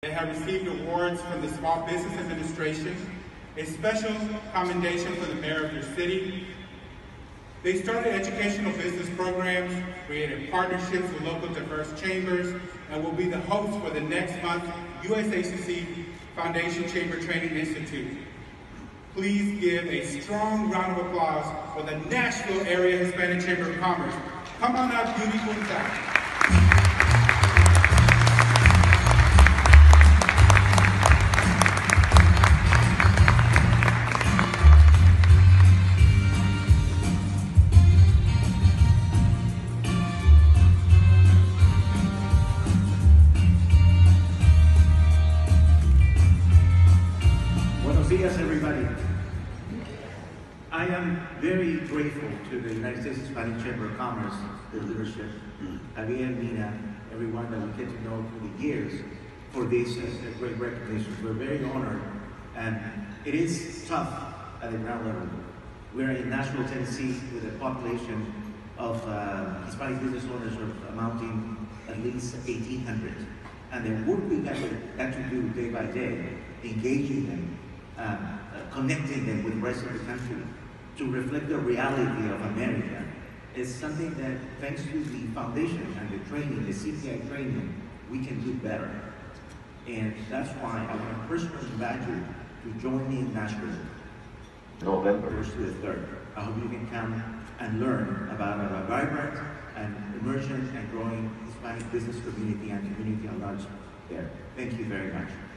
They have received awards from the Small Business Administration, a special commendation for the mayor of your city. They started educational business programs, created partnerships with local diverse chambers, and will be the host for the next month's USHCC Foundation Chamber Training Institute. Please give a strong round of applause for the Nashville Area Hispanic Chamber of Commerce. Come on up, Yuri Cunza. Buenos dias, everybody. I am very grateful to the United States Hispanic Chamber of Commerce, the leadership, Javier and Nina, everyone that we get to know through the years for this great recognition. We're very honored, and it is tough at the ground level. We're in Nashville, Tennessee, with a population of Hispanic business owners amounting at least 1,800. And the work we got to do day by day, engaging them, connecting them with the rest of the country to reflect the reality of America is something that, thanks to the foundation and the training, the CPI training, we can do better. And that's why I want to personally invite you to join me in Nashville, November 1st to the 3rd. I hope you can come and learn about a vibrant and emergent and growing Hispanic business community and community at large there. Thank you very much.